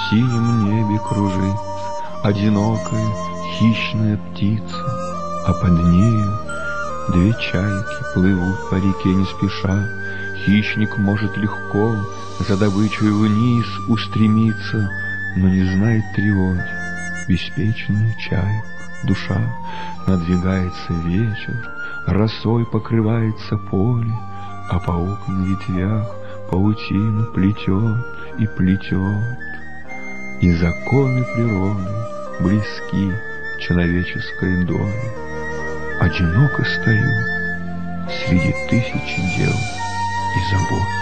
синем небе кружит одинокая хищная птица, а под нею две чайки плывут по реке не спеша. Хищник может легко за добычей вниз устремиться, но не знает тревоги беспечная чайка. Душа надвигается вечер, росой покрывается поле, а паук на ветвях паутину плетет и плетет. И законы природы близки человеческой доле. Одиноко стою среди тысячи дел и забот.